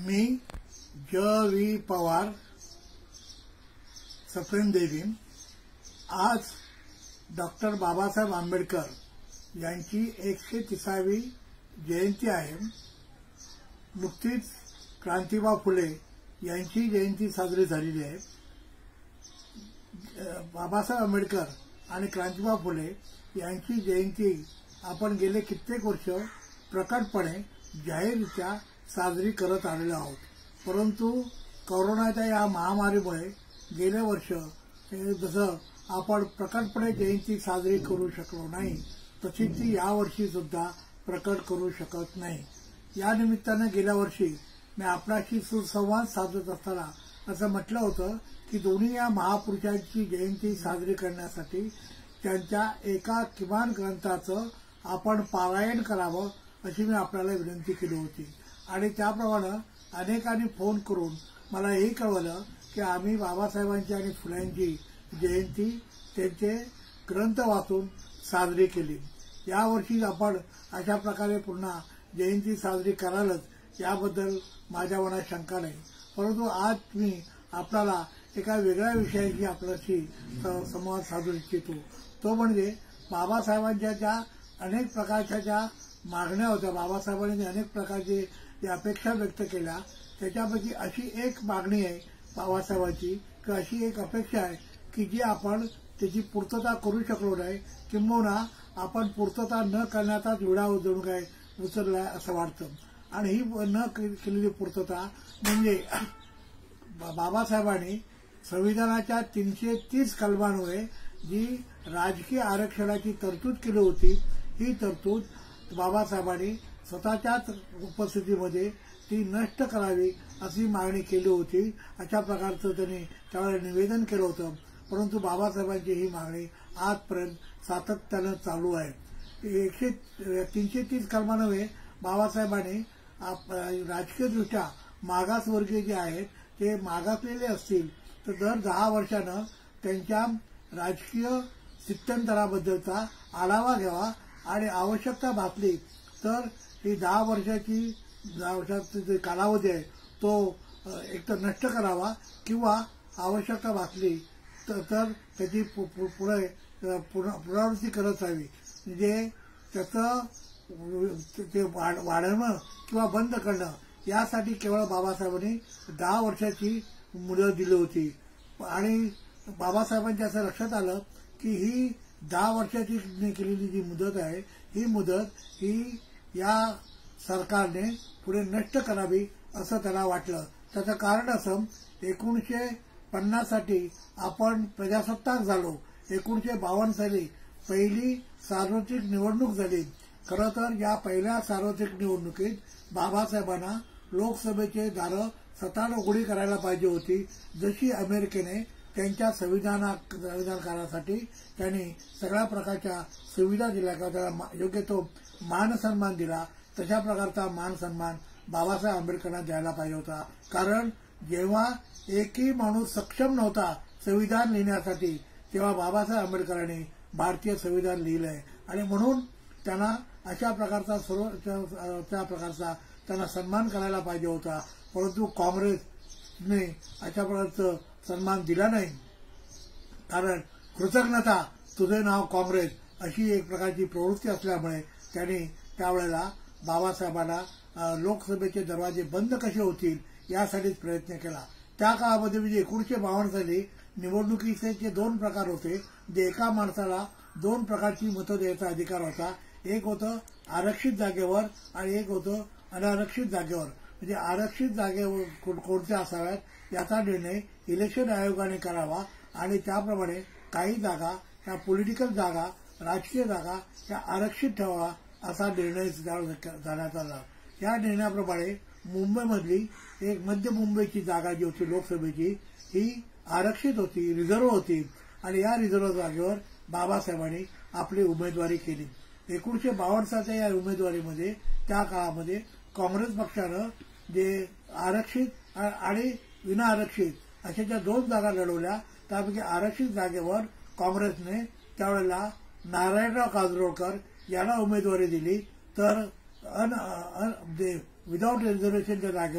मी ज.वी. पवार सप्रेम देवी आज डॉक्टर बाबासाहेब आंबेडकर यांची 130वी जयंती आहे। नुकतीच क्रांतिबा फुले यांची जयंती साजरी झालेली आहे। बाबासाहेब आंबेडकर आणि क्रांतिबा फुले यांची जयंती आपण गेले कित्येक वर्ष प्रकटपणे जाहीररित्या साजरी करत आलेलो आहोत। परंतु कोरोनाच्या या महामारीमुळे गेले वर्ष जसं आपण प्रकटपणे जयंती साजरी करू शकलो नाही, तशी ती यावर्षी सुद्धा प्रकट करू शकत नाही। या निमित्ताने गेल्या वर्षी मी आपल्याशी सुसंवाद साधत असताना असं म्हटलं होतं की दोन्ही या महापुरुषांची जयंती साजरी करण्यासाठी त्यांच्या एका किमान ग्रंथाचं आपण पारायण करावं अशी मी आपल्याला विनंती केली होती। आणि त्याप्रमाणे अनेकांनी फोन करून मला हे कळवलं की आम्ही बाबासाहेबांची आणि फुल्यांची जयंती त्यांचे ग्रंथ वाचून साजरी केली। यावर्षी आपण अशा प्रकारे पुन्हा जयंती साजरी करालच याबद्दल माझ्या मनात शंका नाही। परंतु आज मी आपल्याला एका वेगळ्या विषयाशी आपल्याशी संवाद साधू इच्छितो। तो म्हणजे बाबासाहेबांच्या ज्या अनेक प्रकारच्या ज्या मागण्या होत्या, बाबासाहेबांनी अनेक प्रकारचे ज्या अपेक्षा व्यक्त केल्या, त्याच्यापैकी अशी एक मागणी आहे बाबासाहेबांची की अशी एक अपेक्षा आहे की जी आपण त्याची पूर्तता करू शकलो नाही, किंबहुना आपण पूर्तता न करण्याचाच विडा जणू काय उचललाय असं वाटतं। आणि ही न केलेली पूर्तता म्हणजे बाबासाहेबांनी संविधानाच्या 330 कलमांमुळे जी राजकीय आरक्षणाची तरतूद केली होती, ही तरतूद बाबासाहेबांनी स्वतःच्याच उपस्थितीमध्ये ती नष्ट करावी अशी मागणी केली होती। अशा प्रकारचं त्यांनी त्यावेळेला निवेदन केलं होतं। परंतु बाबासाहेबांची ही मागणी आजपर्यंत सातत्यानं चालू आहे। 330 कलमांमुळे बाबासाहेबांनी राजकीयदृष्ट्या मागासवर्गीय जे आहेत ते मागासलेले असतील तर दर 10 वर्षानं त्यांच्या राजकीय स्थित्यंतराबद्दलचा आढावा घ्यावा आणि आवश्यकता भासली तर ही 10 वर्षाचा जो कालावधी आहे तो एकतर नष्ट करावा किंवा आवश्यकता भासली तर त्याची पुनरावृत्ती करत राहावी। म्हणजे त्याचं ते वाढवणं किंवा बंद करणं यासाठी केवळ बाबासाहेबांनी 10 वर्षाची मुदत दिली होती। आणि बाबासाहेबांच्या असं लक्षात आलं की ही 10 वर्षाची केलेली जी मुदत आहे, ही मुदत ही या सरकारने पुढे नष्ट करावी असं त्यांना वाटलं। त्याचं कारण असं 1950 साली आपण प्रजासत्ताक झालो। 1952 साली पहिली सार्वत्रिक निवडणूक झाली। खरं तर या पहिल्या सार्वत्रिक निवडणुकीत बाबासाहेबांना लोकसभेचे दारं स्वतःला उघडी करायला पाहिजे होती, जशी अमेरिकेने त्यांच्या संविधानकारासाठी त्यांनी सगळ्या प्रकारच्या सुविधा दिल्या किंवा त्याला योग्य तो मान सन्मान दिला, तशा प्रकारचा मान सन्मान बाबासाहेब आंबेडकरांना द्यायला पाहिजे होता। कारण जेव्हा एकही माणूस सक्षम नव्हता संविधान लिहिण्यासाठी, तेव्हा बाबासाहेब आंबेडकरांनी भारतीय संविधान लिहिलंय आणि म्हणून त्यांना अशा प्रकारचा त्या प्रकारचा त्यांना सन्मान करायला पाहिजे होता। परंतु काँग्रेसने अशा प्रकारचं सन्मान दिला नाही। कारण कृतज्ञता तुझे नाव काँग्रेस अशी एक प्रकारची प्रवृत्ती असल्यामुळे त्यांनी त्यावेळेला बाबासाहेबांना लोकसभेचे दरवाजे बंद कसे होतील यासाठीच प्रयत्न केला। त्या काळामध्ये म्हणजे 1952 साली निवडणुकीचे 2 प्रकार होते, जे एका माणसाला 2 प्रकारची मतं द्यायचा अधिकार होता। एक होतं आरक्षित जागेवर आणि एक होतं अनारक्षित जागेवर। म्हणजे आरक्षित जागेवर कोणत्या असाव्यात याचा निर्णय इलेक्शन आयोगाने करावा आणि त्याप्रमाणे काही जागा ह्या पॉलिटिकल जागा, राजकीय जागा ह्या आरक्षित ठेवावा असा निर्णय झाल्याचा आला। या निर्णयाप्रमाणे मुंबईमधली एक मध्य मुंबईची जागा जी होती लोकसभेची, ही आरक्षित होती, रिझर्व्ह होती आणि या रिझर्व्ह जागेवर बाबासाहेबांनी आपली उमेदवारी केली। 1952 सालच्या या उमेदवारीमध्ये त्या काळामध्ये काँग्रेस पक्षानं जे आरक्षित आणि विना आरक्षित अशा ज्या 2 जागा लढवल्या, त्यापैकी आरक्षित जागेवर काँग्रेसने त्यावेळेला नारायणराव काजरोळकर यांना उमेदवारी दिली, तर विदाउट रिझर्वेशनच्या जागेवर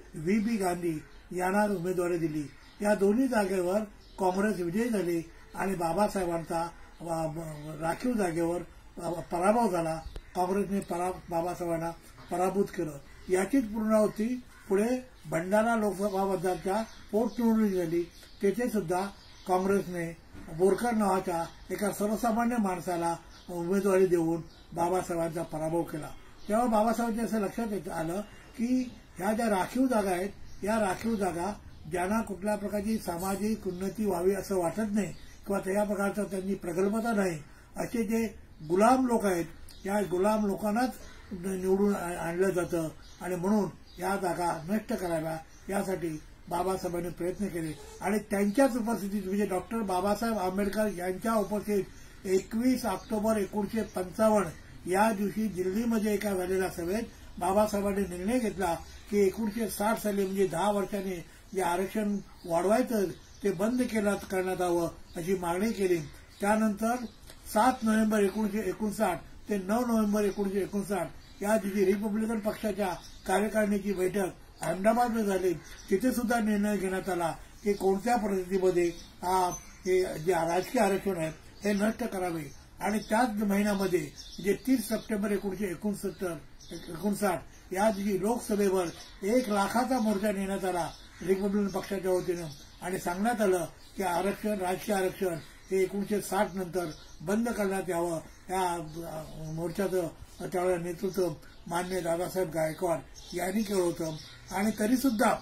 व्ही.बी. गांधी यांना उमेदवारी दिली. या दोन्ही जागेवर काँग्रेस विजयी झाली आणि बाबासाहेबांचा राखीव जागेवर पराभव झाला. काँग्रेसने बाबासाहेबांना पराभूत केलं. याचीच पुनरावृत्ती पुढे भंडारा लोकसभा मतदारच्या पोटनिवडणूक झाली. तेथे सुद्धा काँग्रेसने बोरकर नावाच्या एका सर्वसामान्य माणसाला उमेदवारी देऊन बाबासाहेबांचा पराभव केला. तेव्हा बाबासाहेबांच्या असं लक्षात आलं की ह्या ज्या राखीव जागा आहेत, या राखीव जागा ज्यांना कुठल्या प्रकारची सामाजिक उन्नती व्हावी असं वाटत नाही किंवा त्या प्रकारचं त्यांनी प्रगल्भता नाही, असे जे गुलाम लोक आहेत, या गुलाम लोकांनाच निवडून आणलं जातं आणि म्हणून या जागा नष्ट कराव्या यासाठी बाबासाहेबांनी प्रयत्न केले. आणि त्यांच्याच उपस्थितीत म्हणजे डॉक्टर बाबासाहेब आंबेडकर यांच्या उपस्थितीत 21 ऑक्टोबर 1955 या दिवशी दिल्लीमध्ये एका झालेल्या सभेत बाबासाहेबांनी निर्णय घेतला की 1960 साली म्हणजे 10 वर्षांनी जे आरक्षण वाढवायचं ते बंद करण्यात यावं अशी मागणी केली. त्यानंतर 7 नोव्हेंबर 1959 ते 9 नोव्हेंबर 1959 या दिवशी रिपब्लिकन पक्षाच्या कार्यकारिणीची बैठक अहमदाबादमध्ये झाली. तिथे सुद्धा निर्णय घेण्यात आला की कोणत्या परिस्थितीमध्ये हे जे राजकीय आरक्षण आहे हे नष्ट करावे. आणि त्याच महिन्यामध्ये म्हणजे 30 सप्टेंबर 1959 या दिवशी लोकसभेवर 1 लाखाचा मोर्चा नेण्यात आला रिपब्लिकन पक्षाच्या वतीनं आणि सांगण्यात आलं की राजकीय आरक्षण हे 1960 नंतर बंद करण्यात यावं. या मोर्चाचं त्यावेळेला नेतृत्व मान्य दादासाहेब गायकवाड यांनी केलं होतं. आणि तरीसुद्धा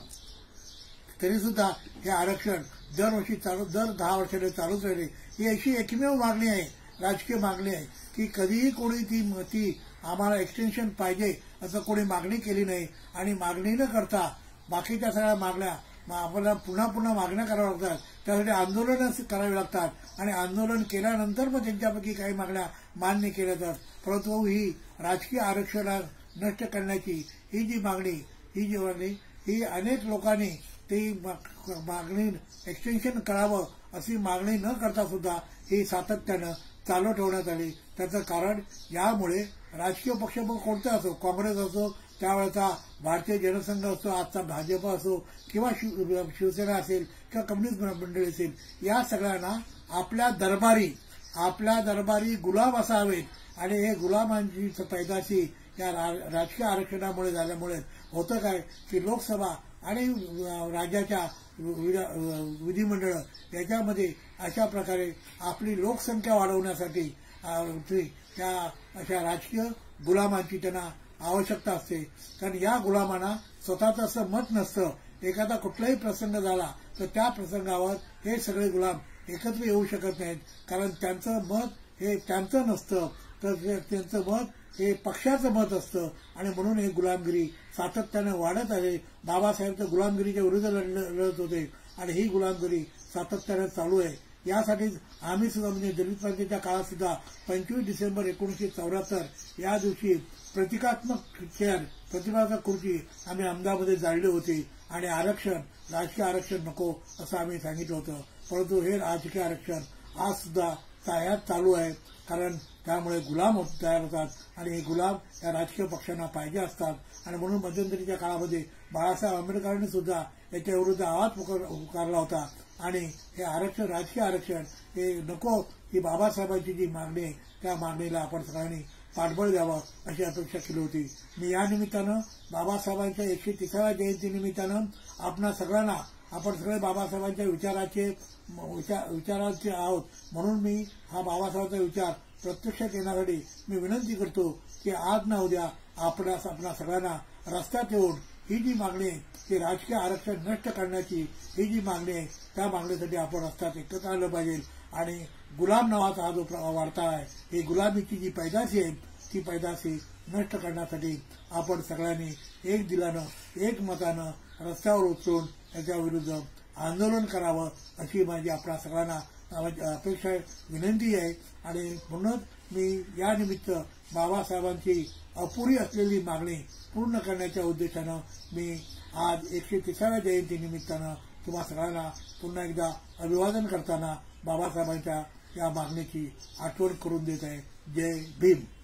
हे आरक्षण दरवर्षी दर 10 वर्षाने चालूच राहिले. ही अशी एकमेव मागणी आहे, राजकीय मागणी आहे की कधीही कोणी ती आम्हाला एक्सटेन्शन पाहिजे असं कोणी मागणी केली नाही. आणि मागणी न करता बाकीच्या सगळ्या मागण्या आपल्याला पुन्हा मागण्या कराव्या लागतात. त्यासाठी आंदोलन करावी लागतात आणि आंदोलन केल्यानंतर मग त्यांच्यापैकी काही मागण्या मान्य केल्या जातात. परंतु ही राजकीय आरक्षण नष्ट करण्याची ही जी मागणी ही अनेक लोकांनी ती मागणी एक्सटेन्शन करावं अशी मागणी न करता सुद्धा ही सातत्यानं चालू ठेवण्यात आली. त्याचं कारण यामुळे राजकीय पक्ष मग कोणता असो, काँग्रेस असो, त्यावेळेचा भारतीय जनसंघ असो, आजचा भाजप असो किंवा शिवसेना असेल किंवा कम्युनिस्ट मंडळी असेल, या सगळ्यांना आपल्या दरबारी गुलाम असावेत. आणि हे गुलामांची पैदाशी या राजकीय आरक्षणामुळे झाल्यामुळे होतं काय की लोकसभा आणि राज्याच्या विधिमंडळ याच्यामध्ये अशा प्रकारे आपली लोकसंख्या वाढवण्यासाठी त्या अशा राजकीय गुलामांची त्यांना आवश्यकता असते. कारण या गुलामांना स्वतःचं असं मत नसतं. एखादा कुठलाही प्रसंग झाला तर त्या प्रसंगावर हे सगळे गुलाम एकत्र येऊ शकत नाहीत. कारण त्यांचं मत हे त्यांचं नसतं, तर त्यांचं मत हे पक्षाचं मत असतं. आणि म्हणून हे गुलामगिरी सातत्याने वाढत आहे. बाबासाहेब तर गुलामगिरीच्या विरुद्ध लढत होते आणि ही गुलामगिरी सातत्याने चालू आहे. यासाठीच आम्ही सुद्धा म्हणजे दलित क्रांतीच्या काळात सुद्धा 25 डिसेंबर 1974 या दिवशी प्रतिकात्मक खुर्ची आम्ही अहमदाबादमध्ये जाळली होती आणि राजकीय आरक्षण नको असं आम्ही सांगितलं होतं. परंतु हे राजकीय आरक्षण आज सुद्धा हयात चालू आहे. कारण त्यामुळे गुलाम तयार होतात आणि हे गुलाम या राजकीय पक्षांना पाहिजे असतात. आणि म्हणून मध्यंतरीच्या काळामध्ये बाळासाहेब आंबेडकरांनी सुद्धा याच्या विरुद्ध आवाज पुकारला होता. आणि हे राजकीय आरक्षण हे नको, ही बाबासाहेबांची जी मागणी आहे त्या मागणीला आपण सगळ्यांनी पाठबळ द्यावं अशी अपेक्षा केली होती. मी या निमित्तानं बाबासाहेबांच्या 130व्या जयंतीनिमित्तानं आपण सगळे बाबासाहेबांच्या विचाराचे आहोत. म्हणून मी हा बाबासाहेबांचा विचार प्रत्यक्षात येण्यासाठी मी विनंती करतो की आज ना उद्या आपणा सगळ्यांना रस्त्यात येऊन ही जी मागणी आहे की राजकीय आरक्षण नष्ट करण्याची ही जी मागणी आहे त्या मागणीसाठी आपण रस्त्यात एकत्र आलं पाहिजे. आणि गुलाम नावाचा हा जो वार्ता आहे, ही गुलामीची जी पैदाशी आहे ती पैदाशी नष्ट करण्यासाठी आपण सगळ्यांनी एक दिलानं एक मतानं रस्त्यावर उतरून याच्या विरुद्ध आंदोलन करावं अशी माझी आपल्या सगळ्यांना अपेक्षा विनंती आहे. आणि म्हणूनच मी या निमित्त बाबासाहेबांची अपुरी असलेली मागणी पूर्ण करण्याच्या उद्देशानं मी आज 130व्या जयंतीनिमित्तानं तुम्हा सगळ्यांना पुन्हा एकदा अभिवादन करताना बाबासाहेबांच्या या मागणीची आठवण करून देत आहे. जय भीम.